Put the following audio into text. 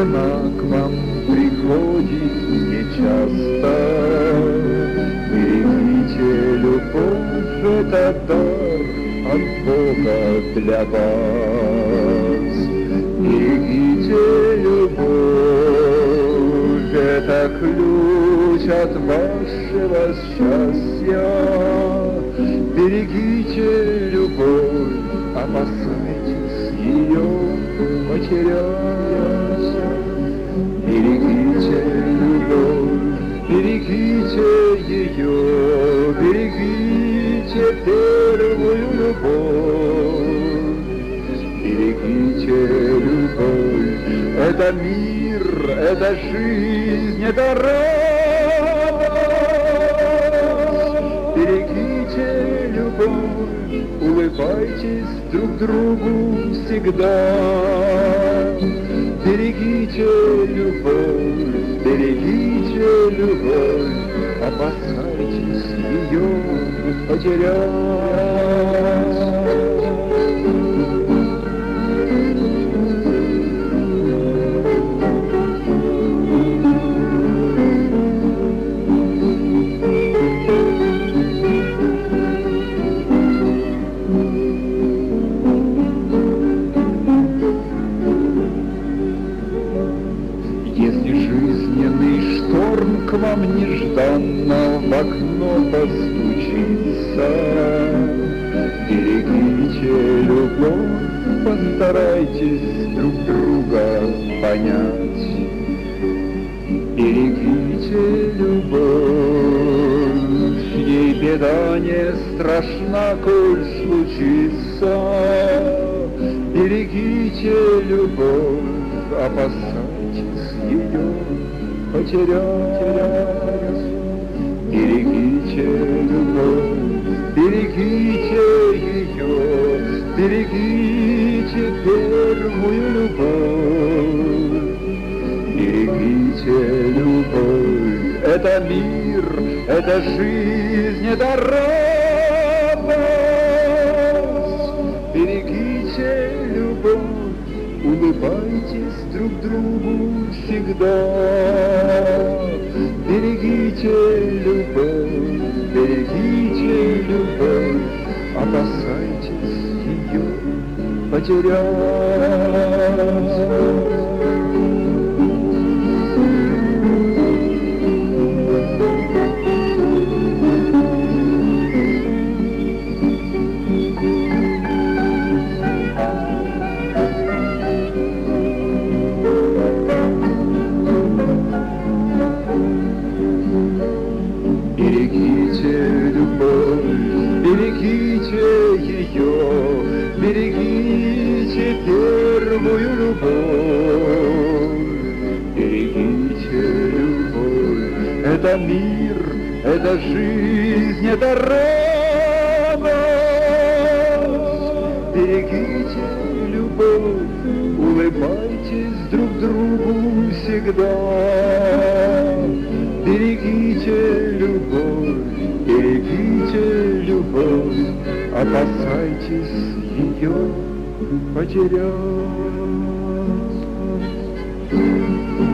жена к вам приходит нечасто. Берегите любовь, это дар от Бога для вас. Берегите любовь, это ключ от вашего счастья. Берегите любовь, опасайтесь ее потерять. Берегите любовь, берегите ее, берегите первую любовь. Берегите любовь, это мир, это жизнь, это радость. Берегите любовь, улыбайтесь друг другу всегда. Берегите любовь, берегите любовь, опасайтесь ее потерять. К вам нежданно в окно постучится. Берегите любовь, постарайтесь друг друга понять. Берегите любовь, ей беда не страшна, коль случится. Берегите любовь, опасайтесь ее потерять. Берегите любовь, берегите ее, берегите первую любовь. Берегите любовь, это мир, это жизнь, это радость. Берегите любовь, улыбайтесь друг другу всегда. Берегите любовь, берегите любовь, опасайтесь ее потерять. Берегите любовь, берегите ее, берегите первую любовь. Берегите любовь, это мир, это жизнь, это радость. Берегите любовь, улыбайтесь друг другу всегда. Берегите любовь, берегите любовь, опасайтесь ее потерять.